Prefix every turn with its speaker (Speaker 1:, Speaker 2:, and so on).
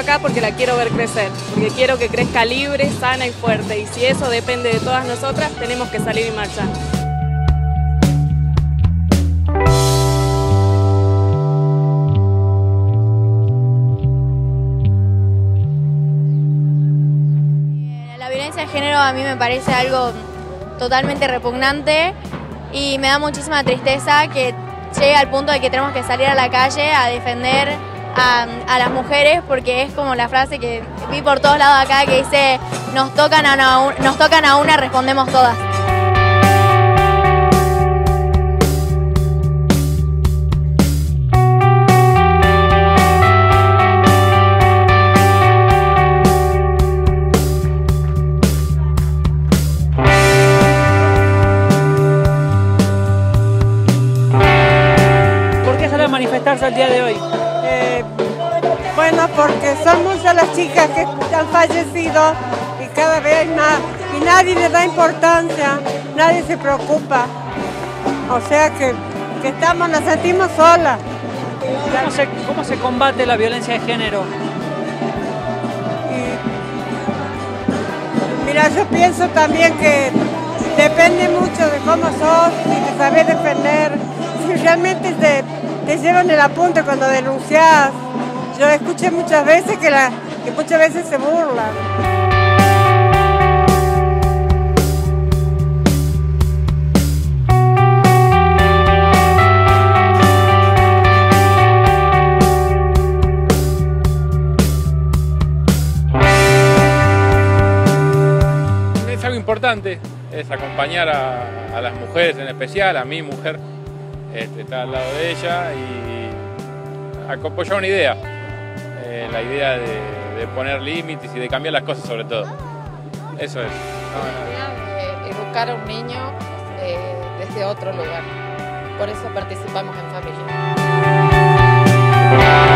Speaker 1: acá porque la quiero ver crecer, porque quiero que crezca libre, sana y fuerte, y si eso depende de todas nosotras, tenemos que salir y marchar.
Speaker 2: La violencia de género a mí me parece algo totalmente repugnante y me da muchísima tristeza que llegue al punto de que tenemos que salir a la calle a defender a las mujeres, porque es como la frase que vi por todos lados acá que dice nos tocan a una, respondemos todas.
Speaker 3: ¿Por qué sale a manifestarse el día de hoy?
Speaker 4: Bueno, porque son muchas las chicas que han fallecido y cada vez más, y nadie le da importancia, nadie se preocupa. O sea que nos sentimos solas.
Speaker 3: ¿Cómo se combate la violencia de género?
Speaker 4: Y, mira, yo pienso también que depende mucho de cómo sos y de saber defender. Si realmente te llevan el apunte cuando denuncias. Yo escuché muchas veces que muchas veces se burlan.
Speaker 5: Es algo importante, es acompañar a las mujeres en especial, a mi mujer, estar al lado de ella y apoyar una idea. La idea de poner límites y de cambiar las cosas sobre todo. Eso es.
Speaker 6: Educar a un niño desde otro lugar. Por eso participamos en familia.